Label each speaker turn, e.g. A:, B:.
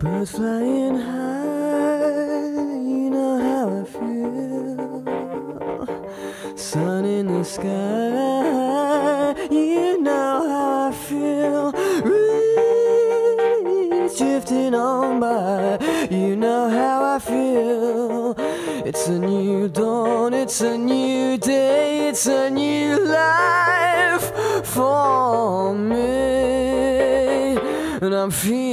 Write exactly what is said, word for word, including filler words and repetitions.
A: Birds flying high, you know how I feel. Sun in the sky, you know how I feel. Breeze drifting on by, you know how I feel. It's a new dawn, it's a new day, it's a new life for me. And I'm feeling